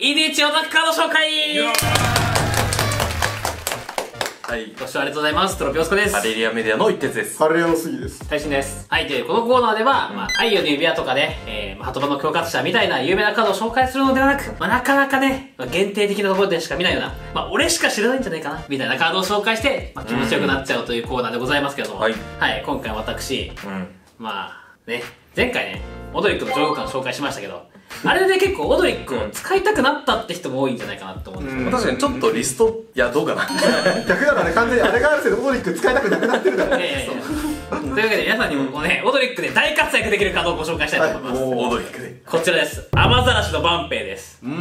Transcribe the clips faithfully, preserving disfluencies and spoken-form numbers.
イーディーエイチ オタクカード紹介。 はい、 ご視聴ありがとうございます。トロピオスコです。 アレリアメディアの一徹です。 ハレオの杉です。 大臣です。はい、というこのコーナーでは、うん、まあ、太陽の指輪とかね、えー、まあ、ハトバの恐喝者みたいな有名なカードを紹介するのではなく、まあ、なかなかね、まあ、限定的なところでしか見ないような、まあ、俺しか知らないんじゃないかな、みたいなカードを紹介して、まあ、気持ちよくなっちゃうというコーナーでございますけれども、はい、はい、今回私、うん、まあ、ね、前回ね、オドリックの上下感紹介しましたけど、あれで結構オドリックを使いたくなったって人も多いんじゃないかなと思うんですけど、 確かにちょっとリスト、いやどうかな逆だからね、完全にあれがあるせいでオドリック使いたくなくなってるからね。 というわけで皆さんにもこうね、オドリックで大活躍できるカードをご紹介したいと思います。 オドリックでこちらです。アマザラシのバンペイです。うん。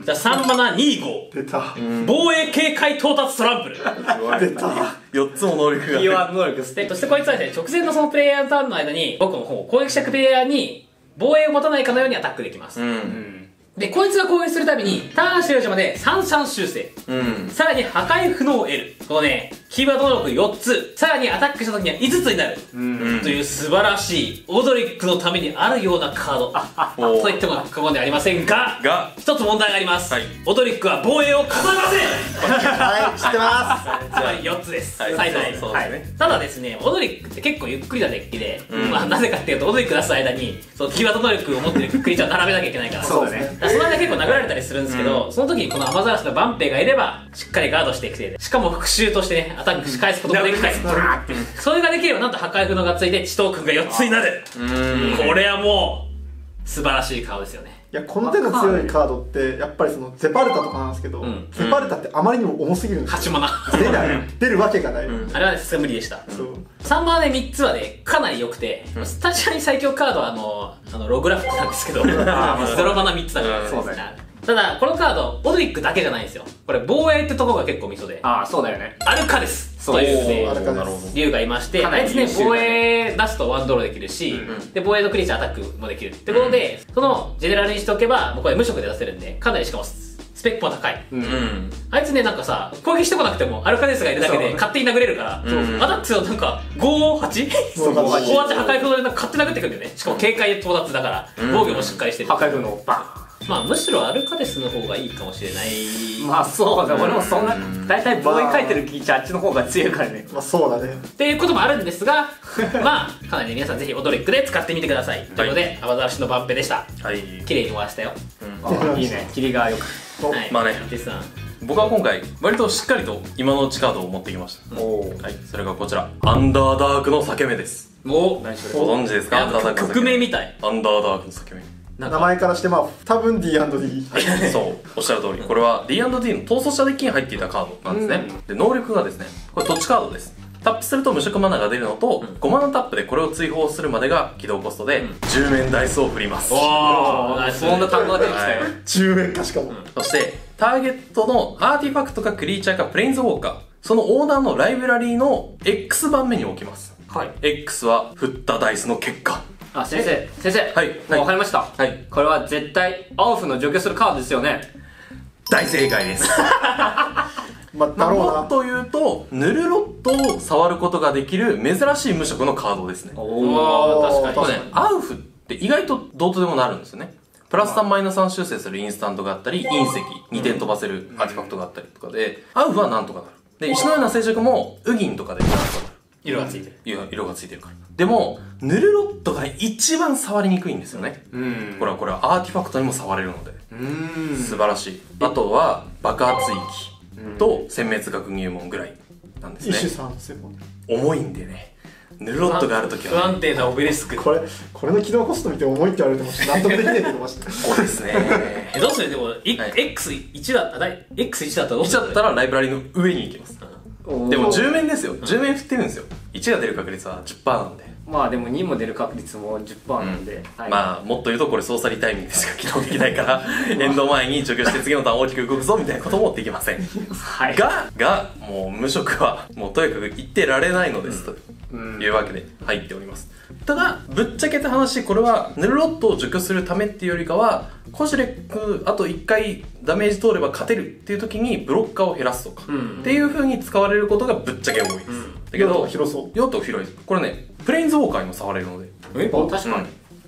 じゃあさんマナに号出た。 防衛警戒到達トランプル出た。 よっつも能力が。 キーワード能力です。そしてこいつはですね、直前のそのプレイヤーターンの間に僕の方攻撃したプレイヤーに防衛を持たないかのようにアタックできます。うん。で、こいつが攻撃するたびに、ターン終了時まで三三修正。うん。さらに破壊不能を得る。このね、キーワード能力よっつ。さらにアタックした時にはいつつになる。うん。という素晴らしい、オドリックのためにあるようなカード。と言っても過言ではありませんが、が、一つ問題があります。はい。オドリックは防衛を重ねませんはい、知ってます。 つまりよっつです。最大。はい。ただですね、オドリックって結構ゆっくりなデッキで、まあなぜかっていうと、オドリック出す間に、そのキーワード能力を持ってるクリーチャーを並べなきゃいけないから。そうだね。その間結構殴られたりするんですけど、うん、その時にこのアマザラシのバンペイがいればしっかりガードしていくせいで、しかも復讐としてねアタックし返すこともできたり、それができればなんと破壊不能がついて地頭君がよっつになる。これはもう素晴らしいカードですよね。 いや、この手の強いカードってやっぱりそのゼパルタとかなんですけど、うん、ゼパルタってあまりにも重すぎるんですよ。 はちマナ出ない出るわけがない、 うん、あれはね無理でした。そうさんマナでみっつはねかなり良くて、うん、スタジアに最強カードはあのあのログラフトなんですけどゼロマナみっつだから、そうだね。ただこのカードオドリックだけじゃないんですよ。これ防衛ってところが結構ミソで、 ああそうだよね、 アルカデスというね竜がいまして、あいつね防衛出すとワンドローできるし、で防衛のクリーチャーアタックもできるってことで、そのジェネラルにしておけばもうこれ無色で出せるんで、かなりしかもスペックも高い。あいつねなんかさ攻撃してこなくてもアルカデスがいるだけで勝手に殴れるから、アタックするとなんか ごはち ごはち 破壊不能でなんか勝手に殴ってくるんだよね。しかも警戒到達だから防御もしっかりしてる。 破壊不能バン。 まあむしろアルカデスの方がいいかもしれない。 まあそうだ、俺もそんな大体防衛書いてるキーチャーあっちの方が強いからね。 まあそうだねっていうこともあるんですがまあかなり皆さんぜひオドリックで使ってみてください。ということでアマザラシのバンペでした。はい、綺麗に終わらせたよ。 いいね、霧がよく。 まあね、僕は今回割としっかりと今のうちカードを持ってきました。はい、それがこちらアンダーダークの裂け目です。おご存知ですか？アンダーダークの曲名みたい。 アンダーダークの裂け目、 名前からしてまあ多分 ディーアンドディーはい、そうおっしゃる通り、これは ディーアンドディー の逃走者デッキに入っていたカードなんですね。で能力がですね、これ土地カードです。タップすると無色マナが出るのと、ごマナタップでこれを追放するまでが起動コストでじゅう面ダイスを振ります。 おー、そんな単語が出てきたよ。 じゅう面か、しかも。 そしてターゲットのアーティファクトかクリーチャーかプレインズウォーカー、そのオーダーのライブラリーの X 番目に置きます。はい、X は振ったダイスの結果。 あ、先生、先生。 はい。 もう分かりました。 はい。 これは絶対、アウフの除去するカードですよね。 大正解です。 まあ、だろうな。 もっと言うと、ヌルロットを触ることができる珍しい無色のカードですね。 おー、確かに。 ね、アウフって意外とどうとでもなるんですよね。プラスさんマイナスさん修正するインスタントがあったり、隕石にてん飛ばせるアーティファクトがあったりとかで、アウフはなんとかなる。で、石のような静寂もウギンとかでなんとかなる。 色がついてる。 色色がついてるから。でも、ヌルロットが一番触りにくいんですよね。うん。これはこれはアーティファクトにも触れるので。うん。素晴らしい。あとは、爆発域と殲滅学入門ぐらいなんですね。 一種三専門。 重いんでね。ヌルロットがあるときは、 ね。不安定なオベリスク。 これ、これの起動コスト見て重いって言われても納得できないけど、まして。 そうですね。 え、どうするでも、はい、エックスいち だったら、エックスいち だったらどうする？ いち だったらライブラリの上に行きます。でもじゅう面ですよ。じゅう面振ってるんですよ。いちが出る確率は じゅっパーセント なんで。 まあでもにも出る確率も じゅっパーセント なんで、 うん、はい、まあもっと言うとこれ操作リタイミングでしか起動できないからエンド前に除去して次のターン大きく動くぞみたいなこともできません。はい、ががもう無色はもうとにかく言ってられないのです、うん、というわけで入っております。ただぶっちゃけた話、これはヌルロットを除去するためっていうよりかは、コシュレックあといっかいダメージ通れば勝てるっていう時にブロッカーを減らすとか、うん、っていう風に使われることがぶっちゃけ多いです、うん、だけど用途広そう。 用途広いです。これねプレインズウォーカーにも触れるので、 え、確かに、 うん、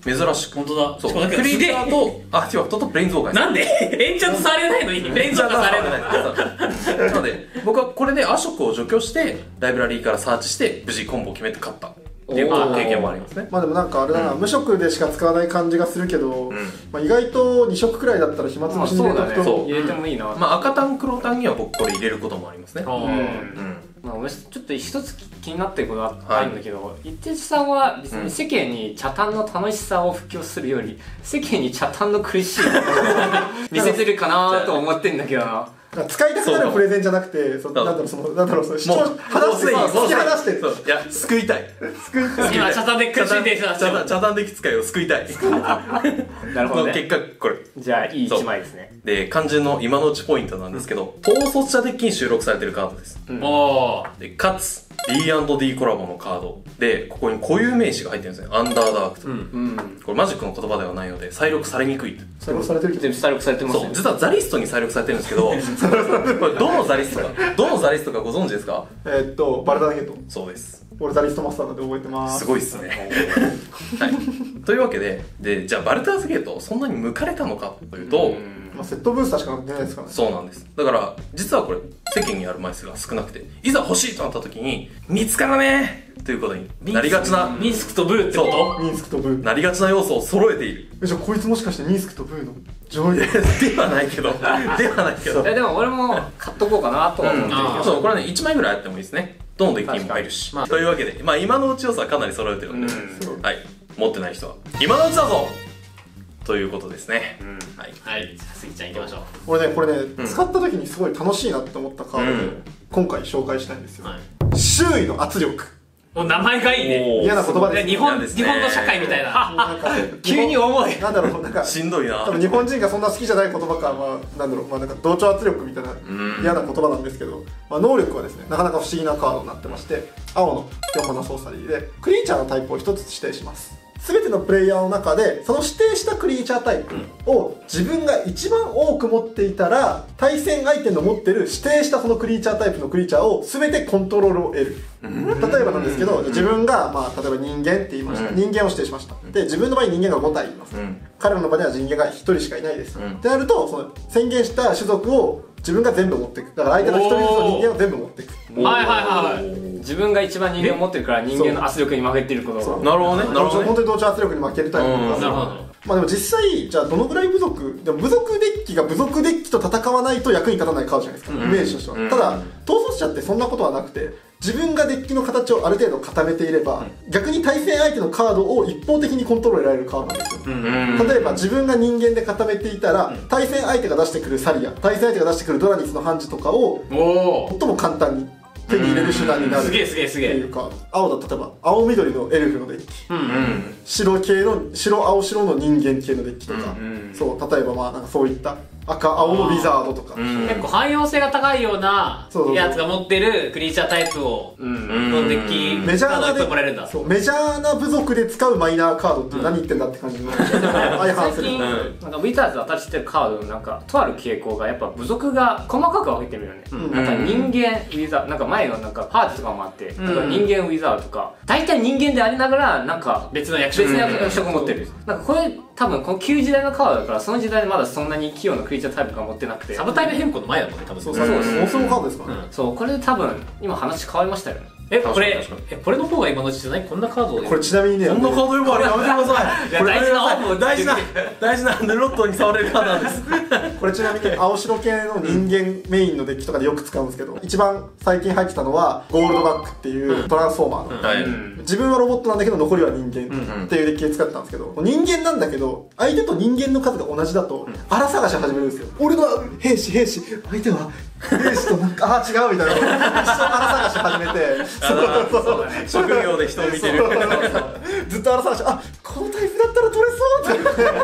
珍しく。 本当だ。 そう。クリーチャーとアーティファクトとプレインズウォーカーです。 なんでエンチャントされないのにプレインズウォーカーされないなので、僕はこれでアショクを除去して、ライブラリーからサーチして、無事コンボを決めて勝った。っていう経験もありますね。 まあでもなんかあれだな、無色でしか使わない感じがするけど、まあ意外とに色くらいだったら暇つぶしに入れとくと入れてもいいな。 まあ赤単黒単には僕これ入れることもありますね。 まあ、俺ちょっと一つ気になってることがあるんだけど、一徹さんは別に世間に茶炭の楽しさを布教するより、世間に茶炭の苦しいことを見せてるかなと思ってんだけどな。 使いたくなるプレゼンじゃなくて、そなんだろう、その、なんだろう、その、主張、話していい、突き放してる。 いや、救いたい。 救いたい。 今、茶炭で苦しんでる人たちを。茶炭的使いを救いたい。 なるほどね。 結果、これ。 じゃあ、いい一枚ですね。 で、肝心の今のうちポイントなんですけど、統率者デッキに収録されてるカードです。 おー。 で、かつ、ディーアンドディー コラボのカードで、ここに固有名詞が入ってるんですね。アンダーダークと。うん。これマジックの言葉ではないので、再録されにくい。 再録されてるけど、再録されてますね。 そう、実はザリストに再録されてるんですけど、これどのザリストか、どのザリストかご存知ですか？ えーっと、バルダーゲート。 そうです。 俺ザリストマスターなんで覚えてます。 すごいっすね。はい。というわけで、で、じゃあバルターズゲート、そんなに向かれたのかというと、 まあ、セットブースターしか出ないですからね。 そうなんです。だから、実はこれ、世間にある枚数が少なくて、いざ欲しいとなった時に、見つからねーということになりがちな。 ミンスクとブーってこと？ ミンスクとブー。 なりがちな要素を揃えている。 え、じゃあこいつもしかしてミンスクとブーの上位ではないけど。ではないけど。 え、でも俺も買っとこうかなとは思ってるけど。 そう、これね、いちまいぐらいあってもいいですね。どのデッキにも入るし。というわけで、まあ今のうち要素はかなり揃えてるんで、はい。持ってない人は、今のうちだぞということですね。 はい。はい。スギちゃん行きましょう。 俺ね、これね、使った時にすごい楽しいなって思ったカードで、今回紹介したいんですよ。周囲の圧力。 お、名前がいいね。 嫌な言葉です。 日本、日本の社会みたいな。 急に重い。 なんだろう、なんか、 しんどいな。 多分日本人がそんな好きじゃない言葉か、まあ、なんだろう、まあなんか同調圧力みたいな嫌な言葉なんですけど、まあ能力はですね、なかなか不思議なカードになってまして、青のよんマナソーサリーで、クリーチャーのタイプをひとつ指定します。すべてのプレイヤーの中でその指定したクリーチャータイプを自分が一番多く持っていたら、対戦相手の持ってる指定したそのクリーチャータイプのクリーチャーをすべてコントロールを得る。例えばなんですけど、自分が、まあ、例えば人間って言いました。人間を指定しました。で、自分の場合人間がご体います。彼らの場では人間がひとりしかいないです。ってなると、その宣言した種族を自分が全部持っていく。だから相手のひとりずつの人間を全部持っていく。 はいはいはい。 自分が一番人間を持ってるから人間の圧力に負けてることが。 なるほどね。なるほどね。 本当に同調圧力に負けるタイプなんです。 なるほど。 まあでも実際、じゃあどのぐらい部族、でも部族デッキが部族デッキと戦わないと役に立たないカードじゃないですか、イメージとしては。ただ、統率者ってそんなことはなくて、自分がデッキの形をある程度固めていれば、逆に対戦相手のカードを一方的にコントロール得られるカードなんですよ。例えば自分が人間で固めていたら、対戦相手が出してくるサリア、対戦相手が出してくるドラニスのハンジとかを、最も簡単に手に入れる手段になる。 すげえすげえすげえ。 っていうか、青だ、例えば青緑のエルフのデッキ、白系の白青白の人間系のデッキとか、そう例えばまあなんかそういった赤青のウィザードとか、 結構汎用性が高いようなやつが持ってるクリーチャータイプをのデッキメジャーなでもらえるんだ。 そうメジャーな部族で使うマイナーカードって何言ってんだって感じの相反する。 最近なんかウィザーズ新しいカードのなんかとある傾向がやっぱ部族が細かく分けてるよね。なんか人間ウィザーなんか前のなんかパーティーとかもあって、人間ウィザードとか大体人間でありながらなんか別の役職別の役職持ってる。なんかこれ多分この旧時代のカードだから、その時代でまだそんなに器用なクリーチャータイプが持ってなくて、 サブタイプ変更の前だもんね多分。 そうそうそう、妄想カードですからね。 そうこれ多分今話変わりましたよね。 え、これ、え、これの方が今のうちじゃない？こんなカードを。 これちなみにね、 こんなカード呼ばれやめてください。 いや、大事なオープン大事な、大事なヌロットに触れるカードなんです。 これちなみに青白系の人間メインのデッキとかでよく使うんですけど、一番最近入ってたのはゴールドバックっていうトランスフォーマーの、自分はロボットなんだけど残りは人間っていうデッキで使ってたんですけど、人間なんだけど相手と人間の数が同じだと荒探し始めるんですよ。俺の兵士兵士、相手は兵士となんか、ああ違うみたいな、一緒に荒探し始めて、そうそう職業で人を見てる。 ずっと荒探し、あ、このタイプだったら取れそうって言って、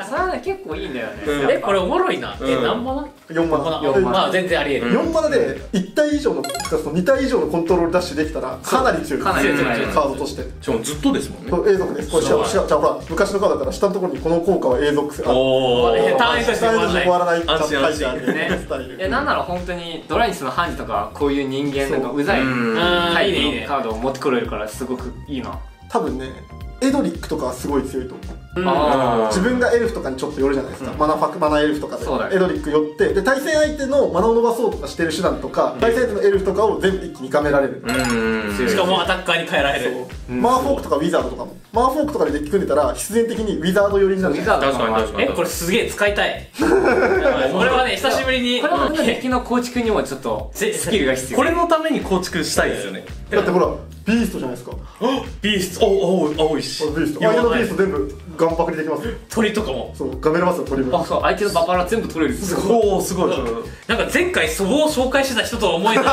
それはね結構いいんだよね。 え、これおもろいな。え、何マナ？ よんマナ。 まあ全然ありえる。 よんマナでいち体以上のに体以上のコントロールダッシュできたらかなり強い。 かなり強いカードとして。 しかもずっとですもんね。 永続です。これじゃあじゃあほら昔のカードだから下のところにこの効果は永続。 おお。単位として終わらない。 安心安心ね。 え、なんなら本当にドライニスのハンジとかこういう人間なんかうざいタイプのカードを持ってくれるからすごくいいな。 多分ね、 エドリックとかはすごい強いと思う。 あ自分がエルフとかにちょっと寄るじゃないですか、 うん、 マナファクマナエルフとかでそうだねエドリック寄ってで対戦相手のマナを伸ばそうとかしてる手段とか、うん、対戦相手のエルフとかを全部一気にがめられる。 うんしかもアタッカーに変えられる。 そう、マーフォークとかウィザードとかもマーフォークとかでデッキ組んでたら必然的にウィザード寄りになる。 ウィザード確かに確かに。 えこれすげえ使いたい。俺はね久しぶりにこれはデッキの構築にもちょっとスキルが必要。 これのために構築したいですよね。 だってほらビーストじゃないですか。 ビーストおお青いしビースト相手のビースト全部ガンパクリできますよ。 鳥とかもそうガメれますよ鳥も。 あそう相手のババラ全部取れる。 すごいおおすごい。 なんか前回祖母を紹介してた人とは思えない。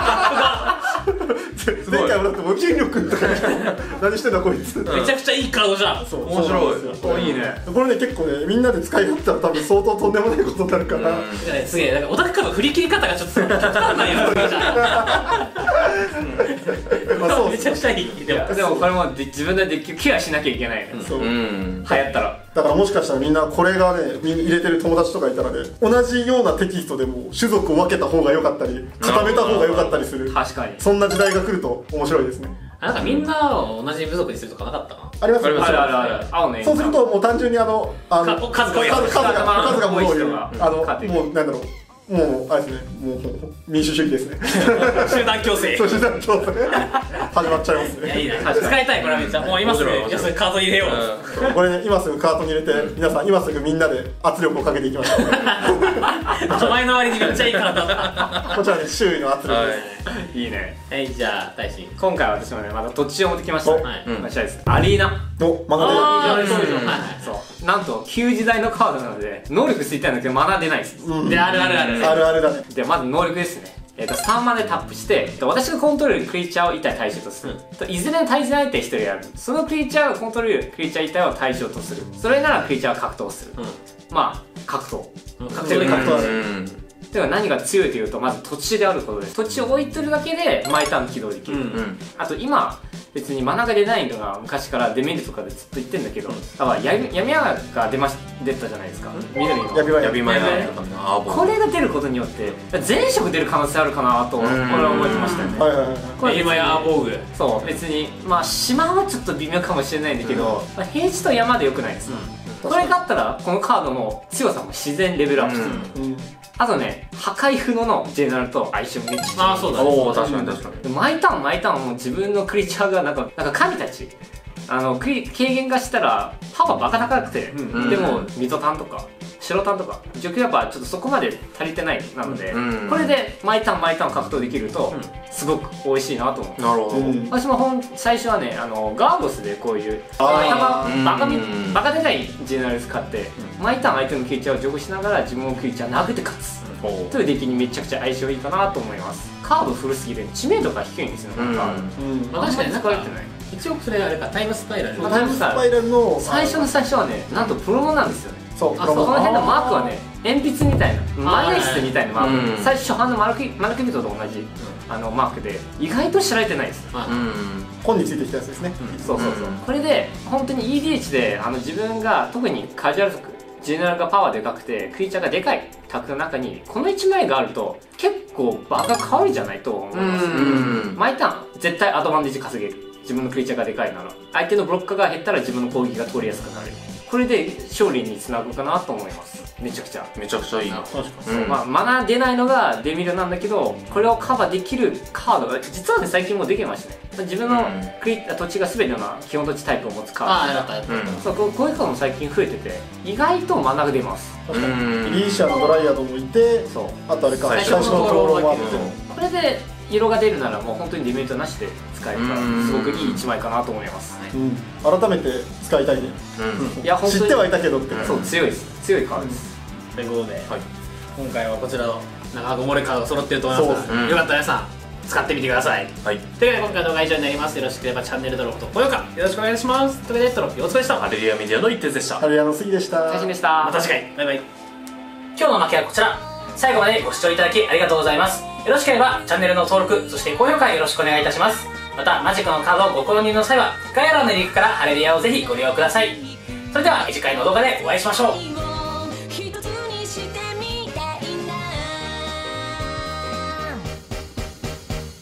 前回はだって無筋力とか何してんだこいつ。 めちゃくちゃいいカードじゃん。 そう面白い。 おいいね。 これね結構ねみんなで使い勝ったら多分相当とんでもないことになるから。 すげえなんかオタクカード振り切り方がちょっと極端なやつじゃん。 まあそうめちゃくちゃいい。でもでもこれもで自分でデッキをケアしなきゃいけないね。 そう。 うん流行ったら。 だからもしかしたらみんなこれがねみんな入れてる友達とかいたらね同じようなテキストでも種族を分けた方が良かったり固めた方が良かったりする。 確かに。 そんな時代が来ると面白いですね。 なんかみんなを同じ部族にするとかなかったかありますよ。 あるあるある。青ね。 そうするともう単純にあのあのか数が多い数数が数がもう多い人があの勝てるもうなんだろうもうあれですねもう民主主義ですね。 集団強制。 そう集団強制始まっちゃいますね。 いやいいね使いたい。これはめっちゃもう今すぐ面白い面白いいやそれカード入れよう。 これね今すぐカートに入れて皆さん今すぐみんなで圧力をかけていきましょう。 お前の割にめっちゃいいカードだった。 こちらね周囲の圧力です。 いいね。 はいじゃあ大使。 今回私もねまた土地を持ってきました。 おはいこちらです。アリーナ。 のマナあーでそうですよ。はいそうなんと旧時代のカードなので能力ついたんだけどマナ出ないです。 うんであるあるある。 あるあるだね。 でまず能力ですね。えー、とさんマナでタップして、えーと私がコントロールクリーチャーをいち体対象とする、といずれの対戦相手ひとりやる。そのクリーチャーがコントロールクリーチャーいち体を対象とする。それならクリーチャーは格闘する、まあ格闘格闘で格闘あうる。 んでは何が強いというとまず土地であることです。土地を置いてるだけで毎ターン起動できる、 うんうんあと今別にマナが出ないのが昔からデメリットとかでずっと言ってんだけど、だから闇闇矢が出まし出たじゃないですか、緑のヤビワヤビマヤヤビとかねアーボこれが出ることによって全色出る可能性あるかなと俺は思ってましたよね。 はいはいはい。 これ今や防具。 そう別にまあ島はちょっと微妙かもしれないんだけど、まあ、平地と山でよくないですか、これがあったらこのカードの強さも自然レベルアップする、 うん。 あとね破壊不能のジェネラルと相性めっちゃいい。 ああそうだね。 おお確かに確かに。 毎ターン毎ターンもう自分のクリーチャーがなんかなんか神たちあのクリ軽減がしたらパワーバカ高くて、 うんでも水戸タンとか白タンとか除去やっぱちょっとそこまで足りてないなので、 うんこれで毎ターン毎ターン格闘できると、 うんすごく美味しいなと思う。 なるほど。 うん私もほん最初はねあのガーゴスでこういうあーバカみうんバカでかいジェネラル使って、毎ターン相手のクリーチャーを除去しながら自分のクリーチャー殴って勝つ、 おーというデッキにめちゃくちゃ相性いいかなと思います。カード古すぎて知名度が低いんですよね、カード。 うん。 まあ確かになんか使われてない。 一応それあれかタイムスパイラル。 タイムスパイラルの最初の最初はねなんとプロモなんですよね。 そうあそうこの辺のマークはね鉛筆みたいな万年筆みたいなマーク、 うん最初初版のマルキマルキビトと同じ、あのマークで意外と知られてないです。 まあうん本についてきたやつですね。 そうそうそう、 うんこれで本当に イーディーエイチ であの自分が特にカジュアル族ジェネラルがパワーでかくてクリーチャーがでかいタクの中にこのいちまいがあると結構バカ変わりじゃないと思います。 うん毎ターン絶対アドバンテージ稼げる。自分のクリーチャーがでかいなら相手のブロックが減ったら自分の攻撃が通りやすくなる。これで勝利につなぐかなと思います。めちゃくちゃ、 めちゃくちゃいいな。 確かうんまあ、マナー出ないのがデミルなんだけどこれをカバーできるカードが実はね最近もうできてましたね。自分のクリ土地が全ての基本土地タイプを持つカードああやったやったやった。 そうこうこういうカードも最近増えてて意外とマナーが出ます。 確かにうんリーシャのドライヤドもいて、 そうあとあれか最初最初の灯籠もあって。 これで色が出るならもう本当にデメリットなしで使えるからうんすごくいいいちまいかなと思います。 うん。改めて使いたいね。 うんいや本当に知ってはいたけどって。 そう強いです強いカードです。 ということで、 はい今回はこちらの長箱漏れカードが揃ってると思いますそうが、 うんよかったら皆さん使ってみてください。 はい。 というわけで今回の動画は以上になります。よろしければチャンネル登録と高評価よろしくお願いします。というわけで登録お疲れでした。 ハレルヤメディアの一徹でした。 ハリアの杉でした。 大変でした。 また次回バイバイ。今日の負けはこちら。最後までご視聴いただきありがとうございます。よろしければチャンネルの登録そして高評価よろしくお願いいたします。またマジックのカードをご購入の際は概要欄のリンクからハレルヤをぜひご利用ください。それでは次回の動画でお会いしましょう。